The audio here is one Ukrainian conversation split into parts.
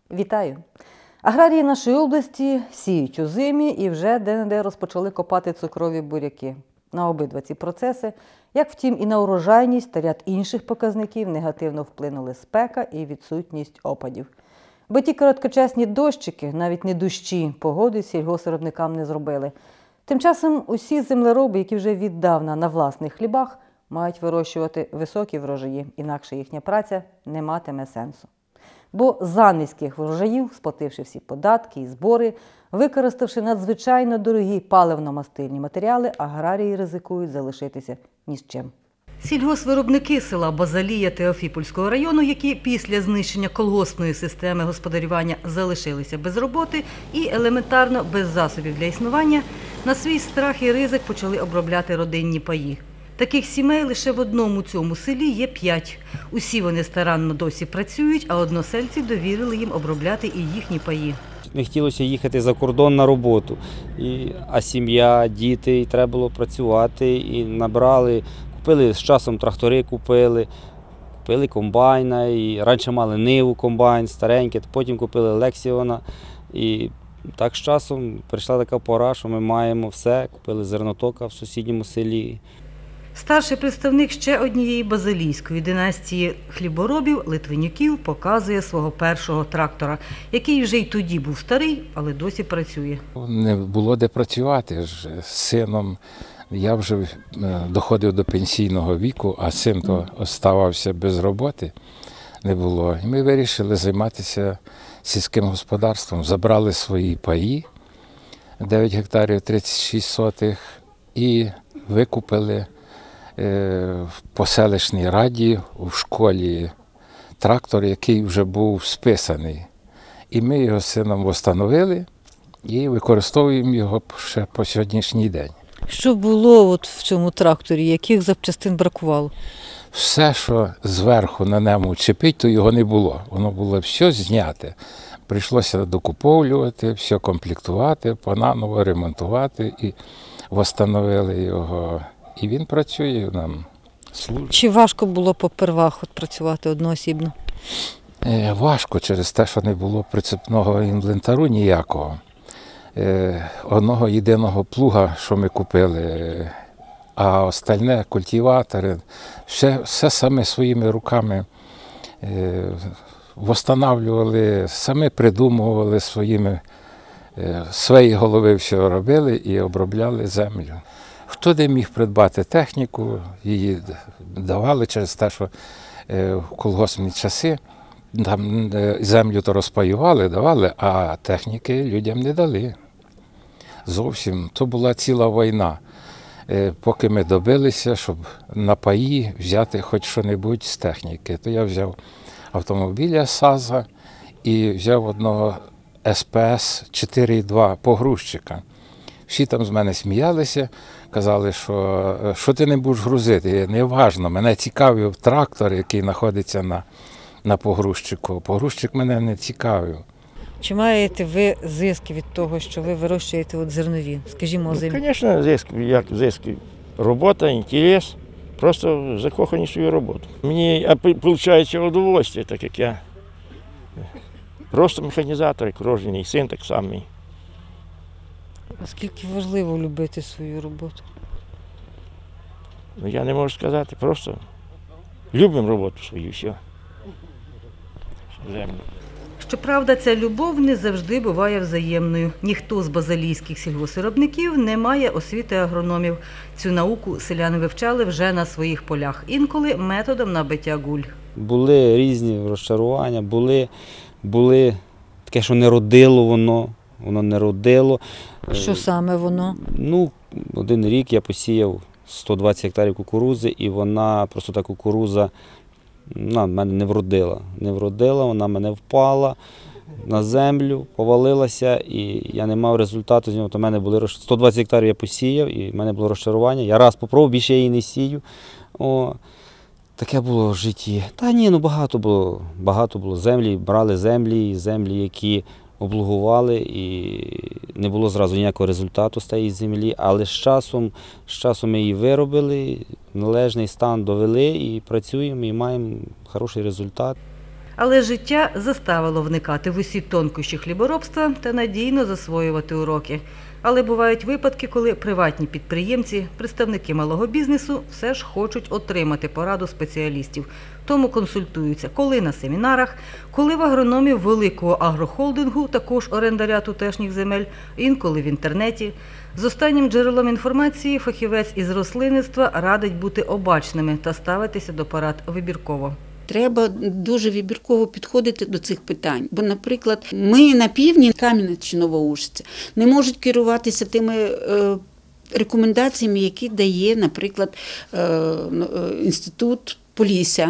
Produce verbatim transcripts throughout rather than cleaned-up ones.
Вітаю! Аграрії нашої області сіють озимі і вже де-не-де розпочали копати цукрові буряки. На обидва ці процеси, як втім і на урожайність та ряд інших показників, негативно вплинули спека і відсутність опадів. Бо ті короткочасні дощики, навіть не дощі, погоди сільгоспвиробникам не зробили. Тим часом усі землероби, які вже віддавна на власних хлібах, мають вирощувати високі врожаї, інакше їхня праця не матиме сенсу. Бо за низьких врожаїв, сплативши всі податки і збори, використавши надзвичайно дорогі паливно-мастильні матеріали, аграрії ризикують залишитися ні з чим. Сільгоспвиробники села Базалія Теофіпольського району, які після знищення колгоспної системи господарювання залишилися без роботи і елементарно без засобів для існування, на свій страх і ризик почали обробляти родинні паї. Таких сімей лише в одному цьому селі є п'ять. Усі вони старанно досі працюють, а односельці довірили їм обробляти і їхні паї. Не хотілося їхати за кордон на роботу, і, а сім'я, діти, і треба було працювати, і набрали, купили з часом трактори, купили, купили комбайна, і раніше мали Ниву комбайн, старенький, потім купили Лексіона, і так з часом прийшла така пора, що ми маємо все, купили зернотока в сусідньому селі. Старший представник ще однієї базалійської династії хліборобів Литвинюків показує свого першого трактора, який вже й тоді був старий, але досі працює. Не було де працювати з сином. Я вже доходив до пенсійного віку, а син то оставався без роботи, не було. І ми вирішили займатися сільським господарством. Забрали свої паї, дев'ять гектарів тридцять шість сотих, і викупили в поселищній раді у школі трактор, який вже був списаний. І ми його з сином встановили і використовуємо його ще по сьогоднішній день. Що було от в цьому тракторі? Яких запчастин бракувало? Все, що зверху на ньому чепить, то його не було. Воно було все зняте. Прийшлося докуповлювати, все комплектувати, понаново ремонтувати і встановили його. І він працює нам, служить. Чи важко було попервах от працювати одноосібно? Е, важко через те, що не було прицепного інвентару ніякого. Е, одного єдиного плуга, що ми купили, а остальне культиватори, все, все саме своїми руками е, встановлювали, самі придумували своїми, е, своєї голови все робили і обробляли землю. Хто де міг придбати техніку, її давали через те, що в колгоспні часи там землю то розпаювали, давали, а техніки людям не дали. Зовсім. То була ціла війна. Поки ми добилися, щоб на паї взяти хоч що-небудь з техніки, то я взяв автомобіля САЗа і взяв одного ес пе ес чотири два погрузчика. Всі там з мене сміялися, казали, що що ти не будеш грузити, не важно, мене цікавив трактор, який знаходиться на, на погрузчику. Погрузчик мене не цікавив. Чи маєте ви зиски від того, що ви вирощуєте от зернові, скажімо, озимі? Ну, звісно, зиск, як зиск. Робота, інтерес, просто закохані в свою роботу. Мені виходить удовольствие, так як я просто механізатор, як рождений син так само. Наскільки важливо любити свою роботу? Ну, я не можу сказати, просто любимо роботу свою, все. Землю. Щоправда, ця любов не завжди буває взаємною. Ніхто з базалійських сільгоспвиробників не має освіти агрономів. Цю науку селяни вивчали вже на своїх полях, інколи методом набиття гуль. Були різні розчарування, були, були таке, що не родило воно. Воно не родило. Що саме воно? Ну, один рік я посіяв сто двадцять гектарів кукурудзи, і вона, просто та кукурудза, вона в мене не вродила. Не вродила, вона мене впала на землю, повалилася, і я не мав результату з нього. То в мене були сто двадцять гектарів я посіяв, і в мене було розчарування. Я раз попробував, більше я її не сію. О, таке було в житті. Та ні, ну багато було, багато було землі, брали землі, землі, які облугували, і не було зразу ніякого результату з тієї землі, але з часом, з часом ми її виробили, належний стан довели і працюємо, і маємо хороший результат. Але життя заставило вникати в усі тонкощі хліборобства та надійно засвоювати уроки. Але бувають випадки, коли приватні підприємці, представники малого бізнесу все ж хочуть отримати пораду спеціалістів. Тому консультуються коли на семінарах, коли в агрономів великого агрохолдингу, також орендаря тутешніх земель, інколи в інтернеті. З останнім джерелом інформації фахівець із рослинництва радить бути обачними та ставитися до порад вибірково. Треба дуже вибірково підходити до цих питань. Бо, наприклад, ми на півдні, Кам'янець чи Новоушиця, не можуть керуватися тими е, рекомендаціями, які дає, наприклад, е, інститут Полісся.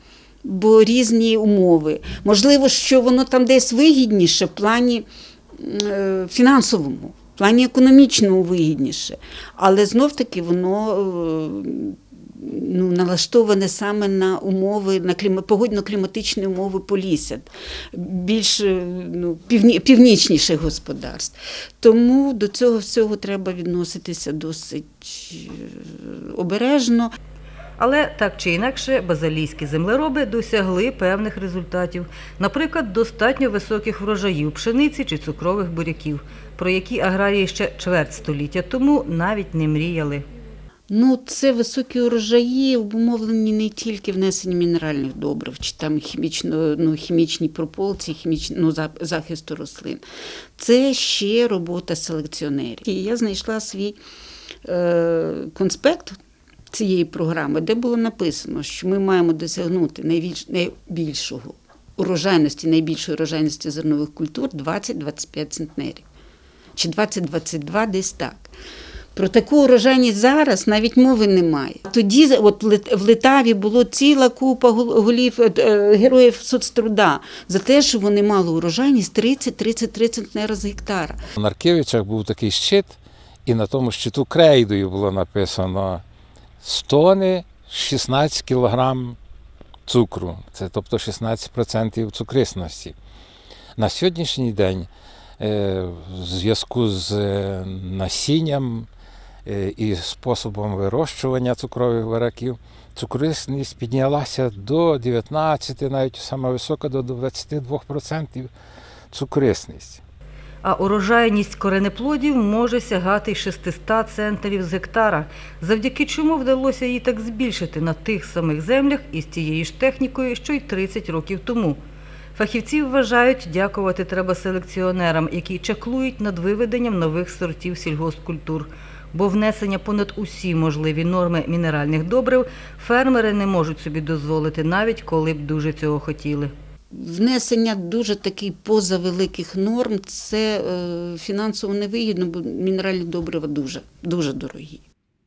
Бо різні умови. Можливо, що воно там десь вигідніше в плані е, фінансовому, в плані економічному вигідніше. Але знов-таки воно е, ну, налаштоване саме на умови, на кліма, погодно-кліматичні умови Полісся, більш ну, півні, північніших господарств. Тому до цього всього треба відноситися досить обережно. Але так чи інакше базилійські землероби досягли певних результатів. Наприклад, достатньо високих врожаїв пшениці чи цукрових буряків, про які аграрії ще чверть століття тому навіть не мріяли. Ну, це високі урожаї, обумовлені не тільки внесенням мінеральних добрив, чи там хімічно, ну, хімічні прополці, хімічні, ну, захисту рослин. Це ще робота селекціонерів. І я знайшла свій е, конспект цієї програми, де було написано, що ми маємо досягнути найбільш, найбільшого урожайності, найбільшої урожайності зернових культур двадцять - двадцять п'ять центнерів. Чи двадцять - двадцять два, десь так. Про таку урожайність зараз навіть мови немає. Тоді от в Литаві було ціла купа голів героїв соцтруда за те, що вони мали урожайність тридцять - тридцять три центнера з гектара. У Наркевичах був такий щит, і на тому щиту крейдою було написано з тони шістнадцять кілограм цукру, це тобто шістнадцять відсотків цукрисності. На сьогоднішній день в зв'язку з насінням і способом вирощування цукрових буряків цукрисність піднялася до дев'ятнадцяти, навіть сама висока до двадцяти двох відсотків цукрисність. А урожайність коренеплодів може сягати й шестисот центнерів з гектара, завдяки чому вдалося її так збільшити на тих самих землях із тією ж технікою, що й тридцять років тому. Фахівці вважають, дякувати треба селекціонерам, які чаклують над виведенням нових сортів сільгоспкультур. Бо внесення понад усі можливі норми мінеральних добрив фермери не можуть собі дозволити, навіть коли б дуже цього хотіли. Внесення дуже таких позавеликих норм – це е, фінансово невигідно, бо мінеральні добрива дуже, дуже дорогі.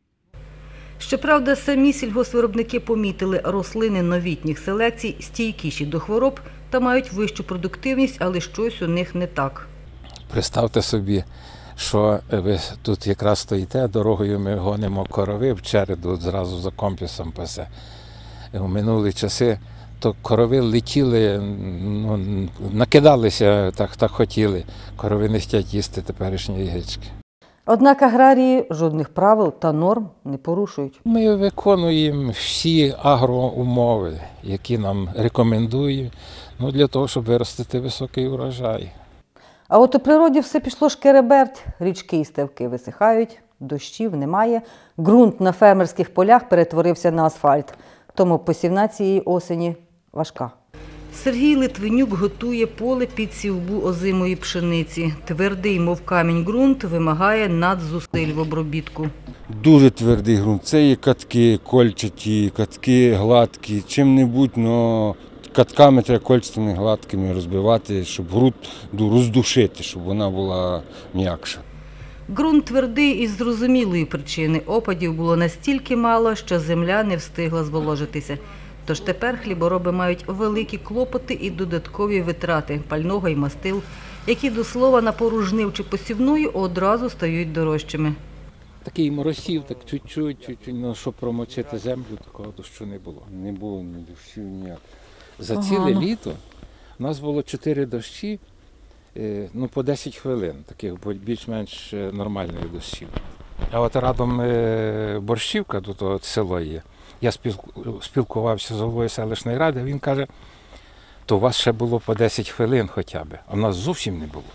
Щоправда, самі сільгоспвиробники помітили, рослини новітніх селекцій стійкіші до хвороб та мають вищу продуктивність, але щось у них не так. Представте собі, що ви тут якраз стоїте, дорогою ми гонимо корови в череду, зразу за компасом пасе. У минулі часи то корови летіли, ну, накидалися, так, так хотіли. Корови не хочуть їсти теперішні яєчки. Однак аграрії жодних правил та норм не порушують. Ми виконуємо всі агроумови, які нам рекомендують, ну, для того, щоб виростити високий урожай. А от у природі все пішло шкереберть, річки і ставки висихають, дощів немає, ґрунт на фермерських полях перетворився на асфальт, тому посівна цієї осені важка. Сергій Литвинюк готує поле під сівбу озимої пшениці. Твердий, мов камінь, ґрунт вимагає надзусиль в обробітку. Дуже твердий ґрунт. Це є катки кольчаті, катки гладкі, чим-небудь, але катками треба кольчатими гладкими розбивати, щоб ґрунт роздушити, щоб вона була м'якша. Ґрунт твердий із зрозумілої причини. Опадів було настільки мало, що земля не встигла зволожитися. Тож тепер хлібороби мають великі клопоти і додаткові витрати пального і мастил, які до слова на пору жнив чи посівної одразу стають дорожчими. Такий моросів, так чуть-чуть, чуть-чуть, ну, щоб промочити землю, такого дощу не було. Не було ні дощів ніяк. За Ага, ціле ну. літо у нас було чотири дощі, е, ну, по десять хвилин, таких більш-менш нормальних дощів. А от радом е, Борщівка, тут от село є, я спілкувався з головою селищної ради, він каже, то у вас ще було по десять хвилин хоча б, а в нас зовсім не було.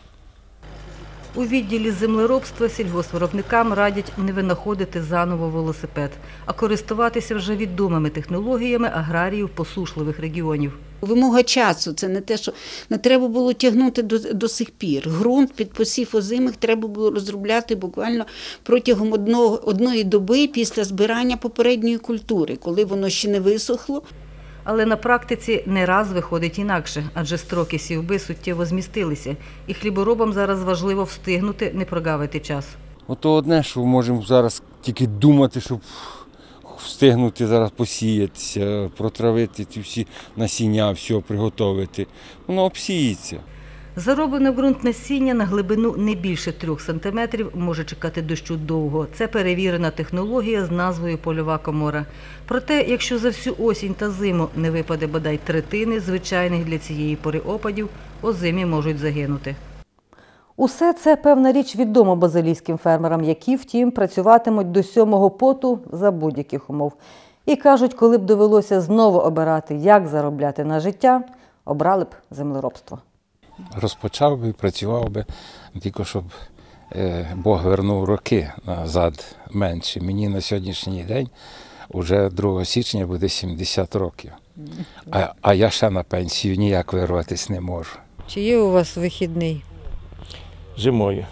У відділі землеробства сільгоспвиробникам радять не винаходити заново велосипед, а користуватися вже відомими технологіями аграріїв посушливих регіонів. Вимога часу – це не те, що не треба було тягнути до, до сих пір. Ґрунт під посів озимих треба було розробляти буквально протягом одного, одної доби після збирання попередньої культури, коли воно ще не висохло. Але на практиці не раз виходить інакше, адже строки сівби суттєво змістилися, і хліборобам зараз важливо встигнути, не прогавити час. Ото одне, що можемо зараз тільки думати, щоб встигнути зараз посіятися, протравити ці всі насіння, все приготувати. Воно обсіється. Зароблене в ґрунт насіння на глибину не більше трьох сантиметрів може чекати дощу довго. Це перевірена технологія з назвою «Польова комора». Проте, якщо за всю осінь та зиму не випаде бодай третини звичайних для цієї пори опадів, озимі можуть загинути. Усе це, певна річ, відомо базилійським фермерам, які, втім, працюватимуть до сьомого поту за будь-яких умов. І кажуть, коли б довелося знову обирати, як заробляти на життя, обрали б землеробство. Розпочав би, працював би, тільки щоб е, Бог вернув роки назад менше. Мені на сьогоднішній день вже другого січня буде сімдесят років. А, а я ще на пенсію ніяк вирватися не можу. Чи є у вас вихідний? Зимою,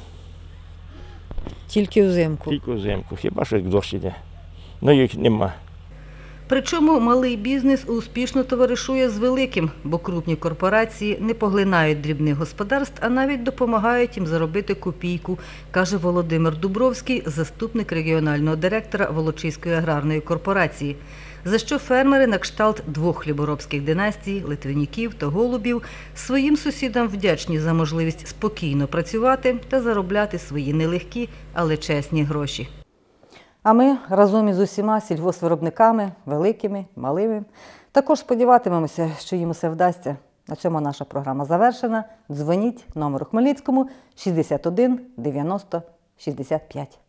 Тільки взимку? тільки взимку, хіба що як дощ іде. Ну їх нема. Причому малий бізнес успішно товаришує з великим, бо крупні корпорації не поглинають дрібних господарств, а навіть допомагають їм заробити копійку, каже Володимир Дубровський, заступник регіонального директора Волочиської аграрної корпорації. За що фермери на кшталт двох хліборобських династій – Литвинюків та Голубів – своїм сусідам вдячні за можливість спокійно працювати та заробляти свої нелегкі, але чесні гроші. А ми разом із усіма сільгоспвиробниками, великими, малими, також сподіватимемося, що їм усе вдасться. На цьому наша програма завершена. Дзвоніть номеру Хмельницькому шістдесят один дев'яносто шістдесят п'ять.